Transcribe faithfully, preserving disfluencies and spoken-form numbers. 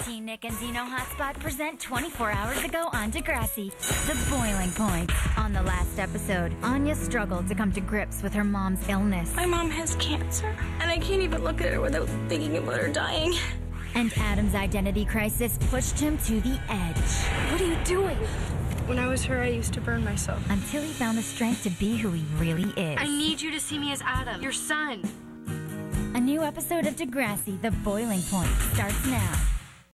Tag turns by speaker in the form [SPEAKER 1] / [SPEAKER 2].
[SPEAKER 1] TeenNick and Dino Hotspot present twenty-four hours ago on Degrassi, The Boiling Point. On the last episode, Anya struggled to come to grips with her mom's illness.
[SPEAKER 2] My mom has cancer, and I can't even look at her without thinking about her dying.
[SPEAKER 1] And Adam's identity crisis pushed him to the edge.
[SPEAKER 2] What are you doing? When I was her, I used to burn myself.
[SPEAKER 1] Until he found the strength to be who he really is.
[SPEAKER 2] I need you to see me as Adam, your son.
[SPEAKER 1] A new episode of Degrassi, The Boiling Point, starts now.